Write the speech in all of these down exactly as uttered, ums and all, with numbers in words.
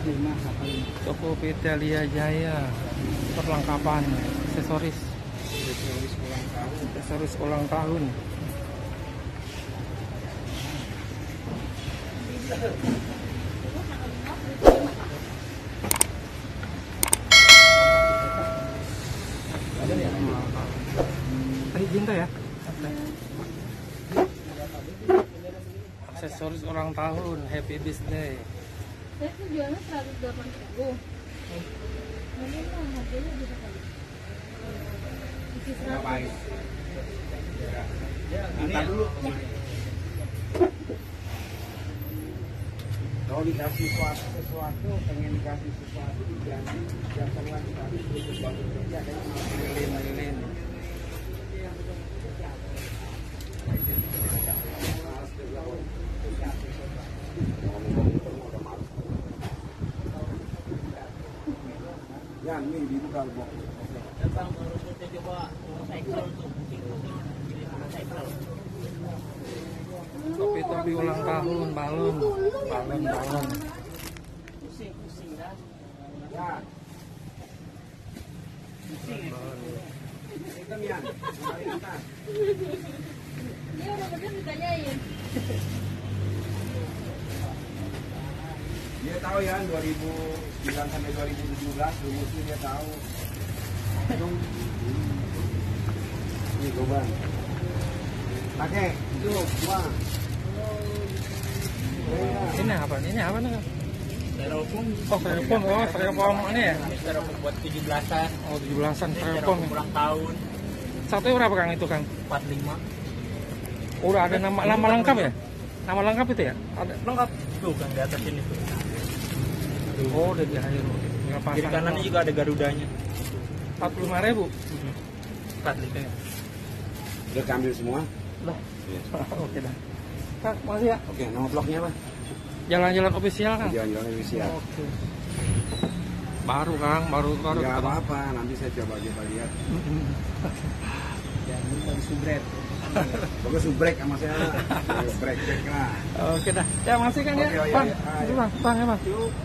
lima satu lima. Tokopedia Italia Jaya, perlengkapan aksesoris, Aksesoris ulang tahun. aksesoris ulang tahun. Ada ya? Tadi cinta ya? Aksesoris ulang tahun, happy birthday. Saya tuh jualnya seratus delapan ribu. Mungkin lah harganya bisa kali. Isi seratus. Ini dulu. Kalau dikasih sesuatu, sesuatu pengen dikasih sesuatu diganti jam sebelas tadi untuk bangun kerja dan Lilin-lilin. ya ini dibuka bok. Bang, baru kita coba cycle tuh, cycle. Topi-topi ulang tahun, balon, balon, balon. Pusing-pusing dah. Ya. Pusing ya. Hitam ya. Mari atas. Dia udah bener ditanyain. Dia tahu ya dua ribu sembilan sampai dua ribu tujuh belas rumusnya dia tahu. Ini gobang. Pakai itu dua. Ini apa? Ini apa nih? Styrofoam. Oh, styrofoam. Oh, styrofoam ini ya? Styrofoam buat tujuh belasan. Oh, tujuh belasan styrofoam. Styrofoam ulang tahun. Satu berapa Kang itu Kang? empat puluh lima. Udah ada nama nama lengkap ya? Nama lengkap itu ya? Ada. Lengkap. Tuh kan di atas ini tuh. Oh, udah di akhir. Tinggal pasang. Kiri kanannya juga ada garudanya. empat puluh lima ribu. empat puluh lima. Udah ambil semua? Lah. Oke dah. Kang, makasih ya. Oke, nama blognya apa? Jalan-jalan official Kang. Jalan-jalan Indonesia. Oke. Baru Kang, baru baru. Enggak apa-apa, nanti saya coba coba lihat. Dan ini baru subret. Pokoknya subrek sama saya. Break break lah. Oke dah. Ya masih Kang ya. Oke, oh, iya, Bang, iya. Ah, ini iya. Bang, Bang ya Bang.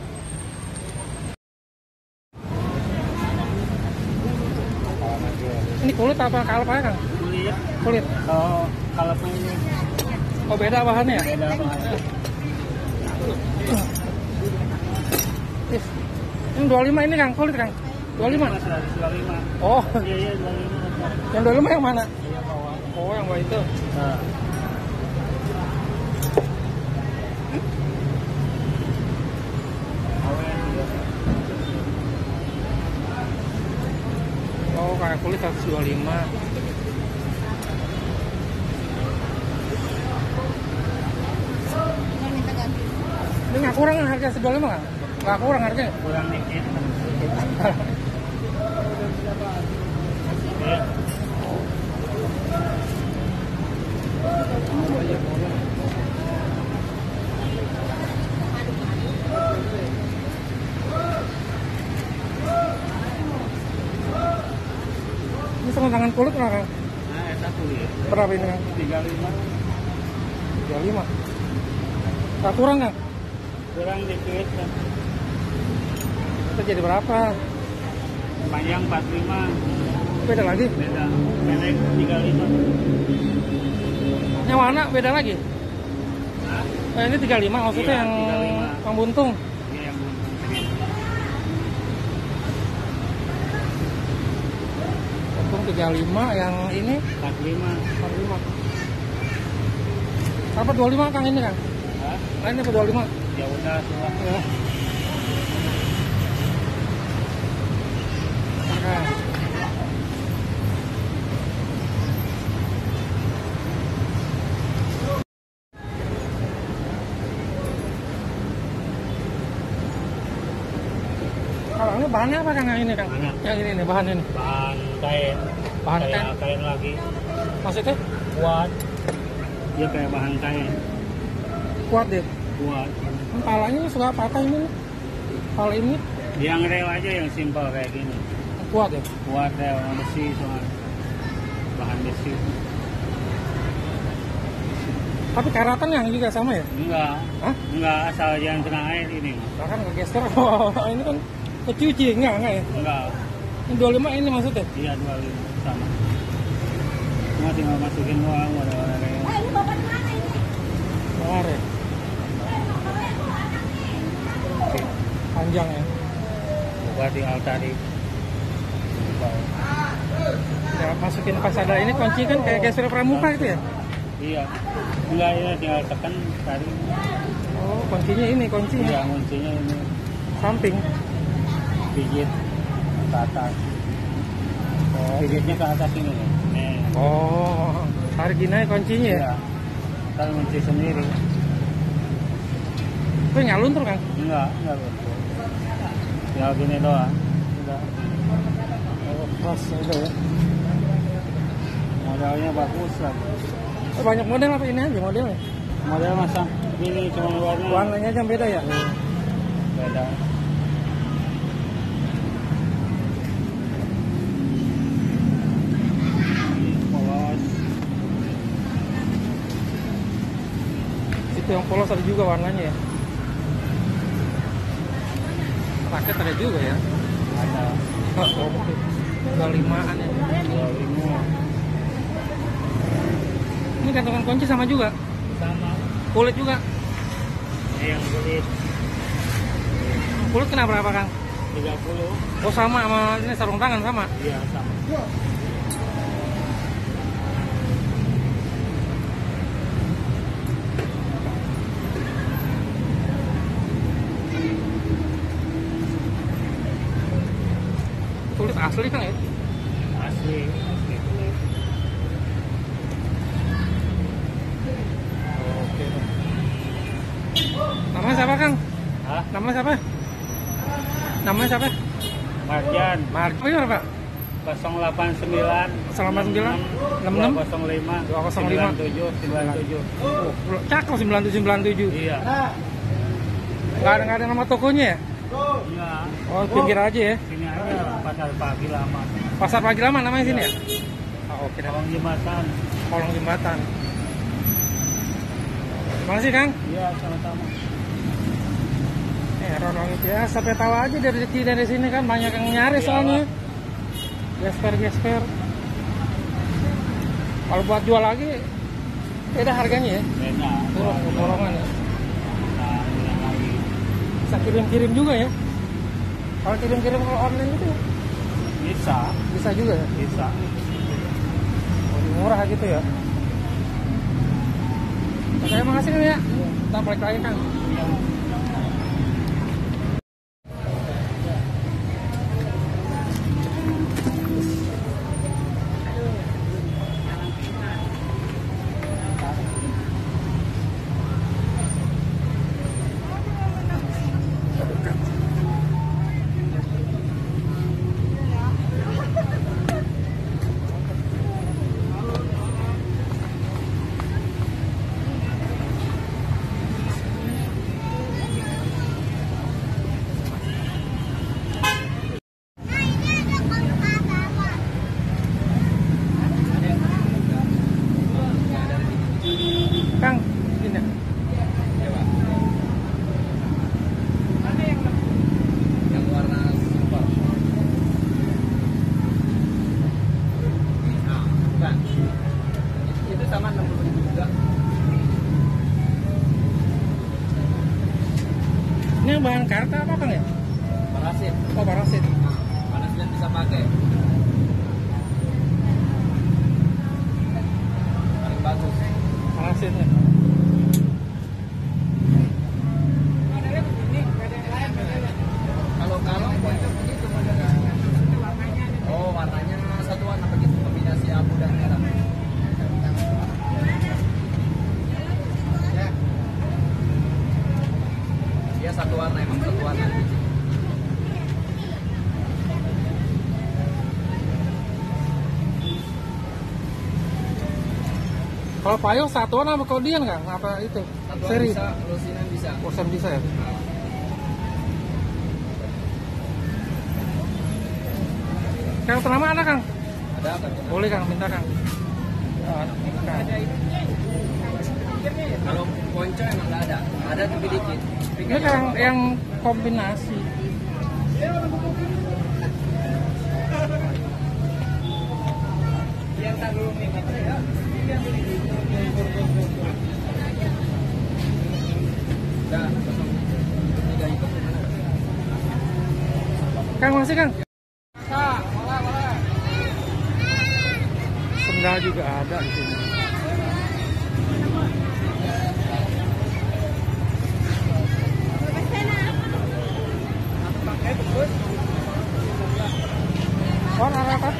Ini kulit apa kalpa ya Kang? Kulit. Kulit. Kalau kalau ini Oh beda bahannya ya? beda banget. Ih, Yang dua puluh lima ini Kang, kulit Kang. dua puluh lima. seratus dua puluh lima. Oh, Iya iya dua puluh lima. yang dua puluh lima yang mana? Iya bawah. Oh, yang bawah itu. Nah. Oh, kayak kulit seratus dua puluh lima. Yang minta ganti. Ini nggak kurang kan harga dua puluh lima Kang? Nggak kurang harganya? Kurang dikit. Ini sama tangan kulit nggak Kang? Nah, eta kulit. Berapa ini Kang? tiga puluh lima. tiga puluh lima. Nggak kurang Kang? Kurang dikit. Itu jadi berapa? Panjang empat puluh lima. Beda lagi? Beda. Pendek tiga puluh lima. Yang warna beda lagi? Nah, Eh, ini tiga puluh lima maksudnya Iya, yang tiga puluh lima. yang buntung. ini yang Buntung tiga puluh lima, yang ini empat puluh lima. empat puluh lima. Apa dua puluh lima Kang ini Kang? Hah? Lain apa dua puluh lima? Ya udah semua. Ya. Nah. Kalau ini bahannya apa Kang yang ini Kang? Mana? Yang ini nih bahan ini. Bahan kain. Bahan kayak kain? kain lagi. Maksudnya Kuat. Dia kayak bahan kain. kuat deh. Kuat. Palanya suka patah ini. Pala ini Yang rel aja yang simpel kayak gini. kuat ya. Kuat rel yang besi soalnya. Bahan besi. Tapi karatan yang juga sama ya? Enggak. Hah? Enggak, asal yang kena air ini. Bahkan nggak gesper. Oh, ini kan kecuci, enggak enggak ya? Enggak. Ini dua puluh lima ini maksudnya? Iya, dua puluh lima sama. Cuma tinggal masukin uang warna-warna kayak. Eh, ini bapak di mana ini? Keluar ya? Panjang ya? Buka di altari. Ya, masukin pas ada ini kunci kan kayak gesper pramuka itu ya? Iya. Enggak, ini tinggal tekan tadi. Oh, kuncinya ini, kuncinya. Iya, kuncinya ini. Samping. Pijit ke atas. Oh, Pijitnya ke atas ini nih. Nih. oh tarik gini aja kuncinya ya? Iya. Kita kunci sendiri. Tapi nggak luntur kan? Enggak, enggak betul. Ya gini doang. Udah. Oh, pas itu ya. Modelnya bagus lah. Oh, banyak model apa ini aja modelnya? Model masa ini cuma warna. Warnanya aja beda ya? Beda. Polos. Itu yang polos ada juga warnanya ya? Raket ada juga ya? Ada Oh, oke. dua puluh limaan ya? dua puluh lima. Ini gantungan kunci sama juga? Sama. Kulit juga? Ini yang kulit Kulit kena berapa Kang? tiga puluh. Oh sama sama ini sarung tangan sama? Iya, sama. Kulit asli Kang ya? Asli, asli kulit. Oke. Namanya siapa Kang? Hah? Namanya siapa? Namanya siapa? Marjan Mark. Oh iya Pak? nol delapan sembilan nol delapan sembilan enam enam dua nol lima dua nol lima sembilan tujuh sembilan tujuh. Oh, cakep sembilan tujuh sembilan tujuh. Iya. Nggak ada nggak ada nama tokonya ya? Enggak. Oh pinggir aja ya? Sini aja pasar pagi lama. Pasar Pagi Lama namanya sini ya? Oh, oke. Kolong jembatan. Kolong jembatan. Terima kasih Kang. Iya, sama-sama. Eh, Ronong ya, sampai tahu aja dari rezeki dari sini kan banyak yang nyari Iya, soalnya. Gesper gesper. Kalau buat jual lagi, beda harganya ya. Beda. Turun potongan ya. Nah, ulang lagi. Bisa kirim-kirim juga ya. Kalau kirim-kirim kalau online itu Bisa, bisa juga ya. bisa. Lebih murah gitu ya. Oke, makasih Kang ya. Kita balik lagi Kang. Iya. Kang, ini. Yang warna silver. Nah, bukan. Itu sama enam puluh ribu juga. Ini bahan karta apa Kang ya? Parasit. Oh, parasit. Panasnya bisa pakai. Paling bagus. Parasitnya. Kalau kalong pojok begitu modelnya. Oh, warnanya satu warna begitu kombinasi abu dan merah. Ya. Dia satu warna emang satu warna. Kalau payung satuan apa kodian Kang? Apa itu? Satu Seri? bisa, lusinan bisa. Bosan bisa ya? Kang ternama ada Kang? Ada kan? Boleh Kang, minta Kang. Oh, Kang. Kalau ponco emang nggak ada, ada tapi dikit. Ini yang yang kombinasi. Yang tak dulu nih kata ya. Dah, tiga ikut gimana? Kang masih Kang? Kak, boleh boleh. Sendal juga ada di sini. Oh, ada apa?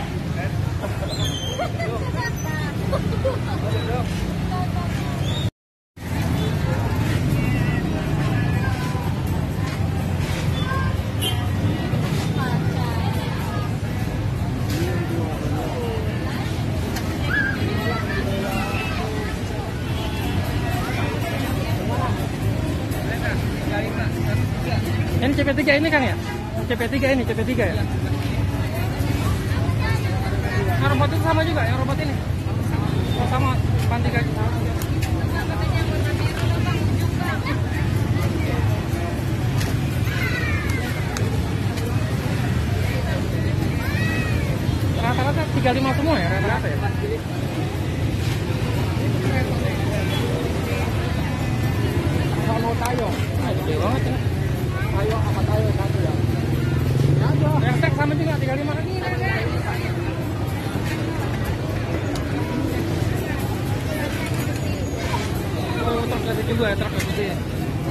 Ini C P tiga ini Kang ya? C P tiga ini, C P tiga ya? Yang robot itu sama juga, yang robot ini? Oh sama, panti kaki. Rata-rata tiga puluh lima semua ya? Rata-rata ya? Kalau tayo, Nah, gede banget ya. tayo apa tayo satu ya? Yang tek sama juga, tiga puluh lima kan? Oh, truk gede juga ya, truk gede ya.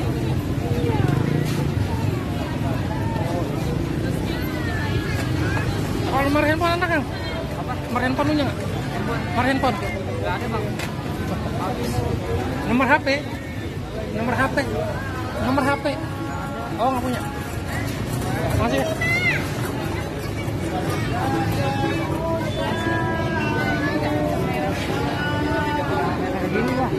Kalau nomor handphone ada Kang? Apa? Nomor handphone punya nggak? Nomor handphone? Nggak ada bang. Nomor H P? Nomor H P? Nomor H P? Oh nggak punya? Masih ya? Begini lah.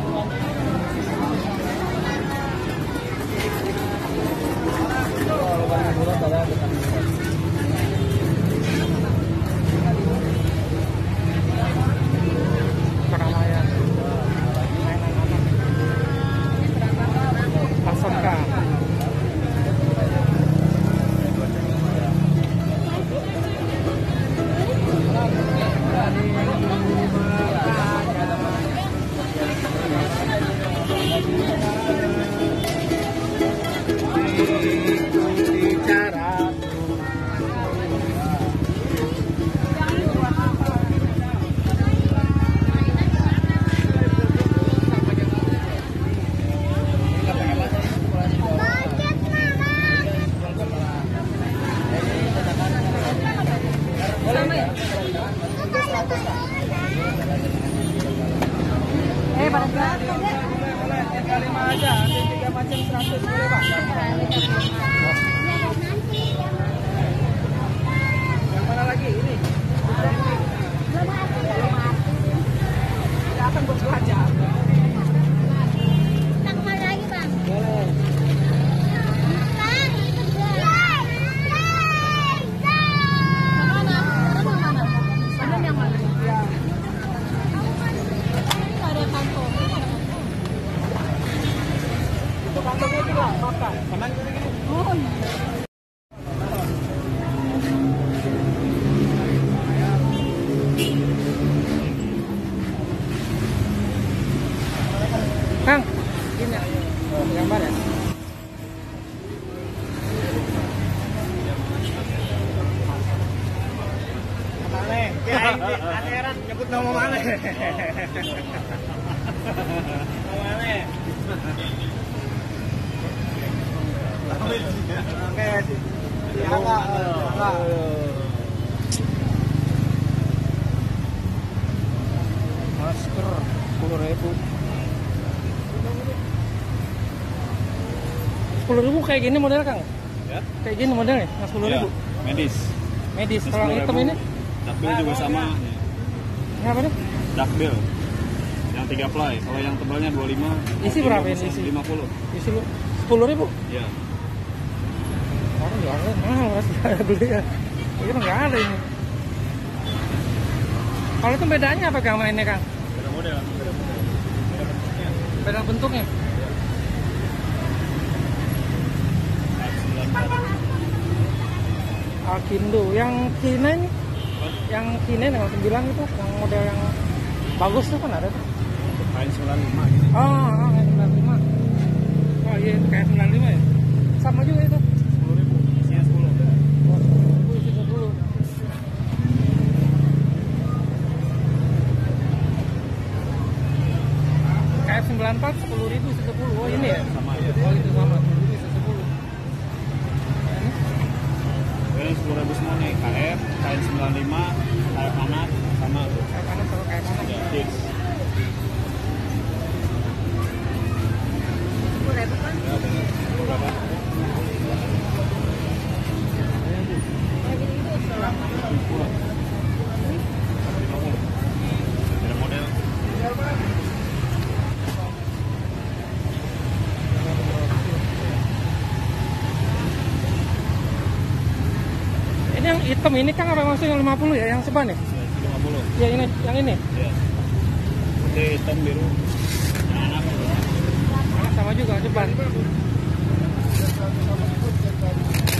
Keramaian. Mainan anak. Pasangka. Eh, pada saat lima aja, ada tiga macam seratus boleh bang. Yang mana lagi ini? Kita akan buat aja. Yang mana lagi bang? Boleh. Bang, mana? Mana mana? Mana yang mana? Ada kantong. Itu kantongnya itu lah, makan. Sama gini. Oh. Kang, ini ya. Oh, gambar ya. Mana? Ya ini heran nyebut nama mana? Mana? Oke, ya enggak, enggak. Masker sepuluh ribu. Sepuluh ribu kayak gini model Kang? Ya? Kayak gini modelnya, sepuluh ribu. Medis. Medis. Ini Kalau yang hitam ini? Duckbill juga sama. Ini apa nih? Duckbill. Yang tiga ply. Kalau yang tebalnya dua puluh lima. Isi berapa ini isi? lima puluh. Isi lu sepuluh ribu. Iya. Orang jualnya mahal pasti beli ya. Ini nggak ada ini. Kalau itu bedanya apa Kang mainnya Kang? Beda model. Beda model. Beda bentuknya. Beda bentuknya. Alkindo yang Kinen, yang Kinen yang sembilan itu, yang model yang bagus tuh kan ada tuh. Kain sembilan puluh lima gitu. Oh, oh kayak sembilan puluh lima. Oh iya, kayak sembilan puluh lima ya. Sama juga itu. sepuluh ribu, isinya sepuluh. Oh, sepuluh ribu isi sepuluh. K F sembilan puluh empat sepuluh ribu isi sepuluh. Oh ini ya? Sama ya. Oh itu sama, sepuluh ribu isi sepuluh. Ini sepuluh ribu semua nih, K F, kain sembilan puluh lima, kain panas, sama tuh. Kayak panas kalau kayak panas. Ya, fix. Sepuluh ribu kan? Ya, bener. Berapa? Kayak gitu selama. sepuluh. lima puluh. Beda model. Ini yang hitam ini kan apa maksudnya yang lima puluh ya, yang seban ya? lima puluh. Ya ini, yang ini. Ya. Putih, hitam, biru. Yang anak. Sama juga seban.